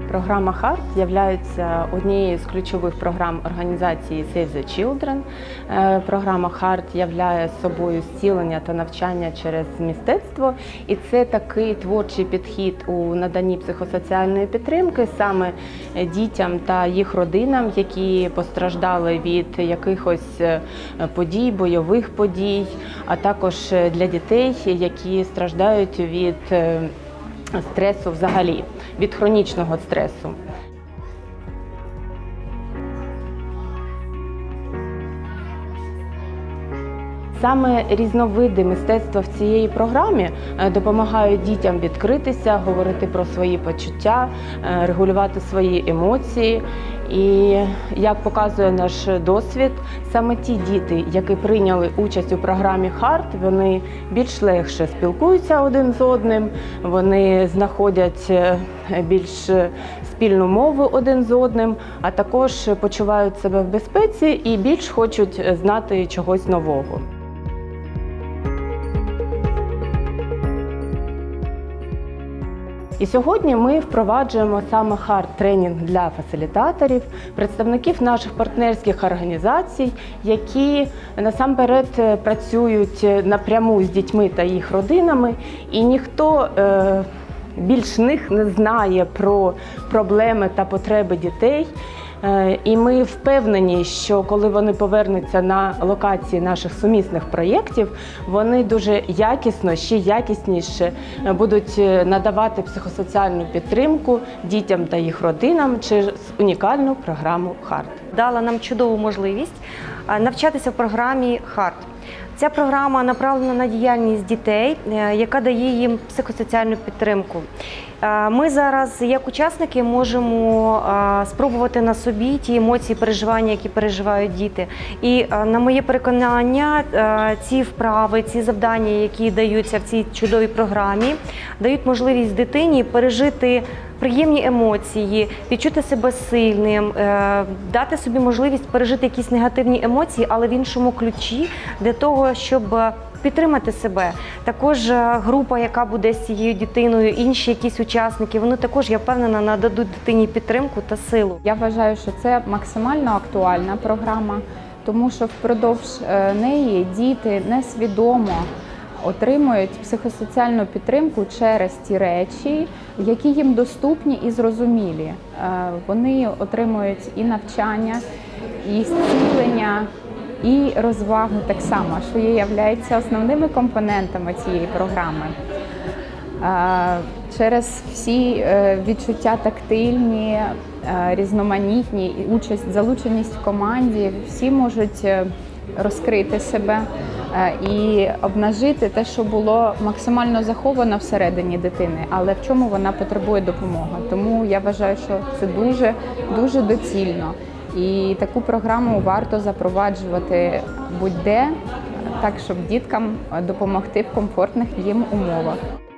Програма HEART є однією з ключових програм організації Save the Children. Програма HEART являє собою зцілення та навчання через мистецтво. І це такий творчий підхід у наданні психосоціальної підтримки саме дітям та їх родинам, які постраждали від якихось подій, бойових подій, а також для дітей, які страждають від стресу взагалі, від хронічного стресу. Саме різновиди мистецтва в цій програмі допомагають дітям відкритися, говорити про свої почуття, регулювати свої емоції. І, як показує наш досвід, саме ті діти, які прийняли участь у програмі HEART, вони більш легше спілкуються один з одним, вони знаходять більш спільну мову один з одним, а також почувають себе в безпеці і більш хочуть знати чогось нового. І сьогодні ми впроваджуємо саме HEART-тренінг для фасилітаторів, представників наших партнерських організацій, які насамперед працюють напряму з дітьми та їх родинами, і ніхто більш них не знає про проблеми та потреби дітей. І ми впевнені, що коли вони повернуться на локації наших сумісних проєктів, вони дуже якісно, ще якісніше будуть надавати психосоціальну підтримку дітям та їх родинам через унікальну програму HEART. Дала нам чудову можливість навчатися в програмі HEART. Ця програма направлена на діяльність дітей, яка дає їм психосоціальну підтримку. Ми зараз, як учасники, можемо спробувати на собі ті емоції, переживання, які переживають діти. І, на моє переконання, ці вправи, ці завдання, які даються в цій чудовій програмі, дають можливість дитині пережити приємні емоції, відчути себе сильним, дати собі можливість пережити якісь негативні емоції, але в іншому ключі, для того, щоб підтримати себе. Також група, яка буде з цією дитиною, інші якісь учасники, вони також, я впевнена, нададуть дитині підтримку та силу. Я вважаю, що це максимально актуальна програма, тому що впродовж неї діти несвідомо отримують психосоціальну підтримку через ті речі, які їм доступні і зрозумілі. Вони отримують і навчання, і зцілення, і розвагу так само, що є основними компонентами цієї програми. Через всі відчуття тактильні, різноманітні, залученість в команді, всі можуть розкрити себе і обнажити те, що було максимально заховано всередині дитини, але в чому вона потребує допомоги. Тому я вважаю, що це дуже доцільно. І таку програму варто запроваджувати будь-де, так, щоб діткам допомогти в комфортних їм умовах.